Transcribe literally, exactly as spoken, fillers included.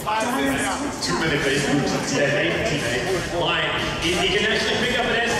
Too many Facebook today, today. Mine. You can actually pick up an S